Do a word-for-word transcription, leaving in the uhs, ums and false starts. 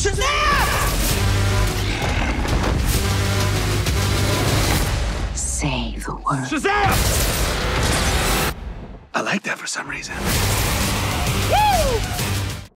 Shazam! Say the word. Shazam! I like that for some reason. Woo!